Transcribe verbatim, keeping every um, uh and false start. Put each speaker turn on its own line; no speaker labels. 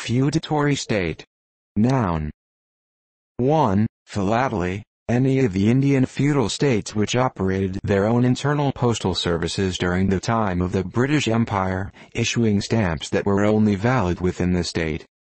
Feudatory state. Noun. one. Philately, any of the Indian feudal states which operated their own internal postal services during the time of the British Empire, issuing stamps that were only valid within the state.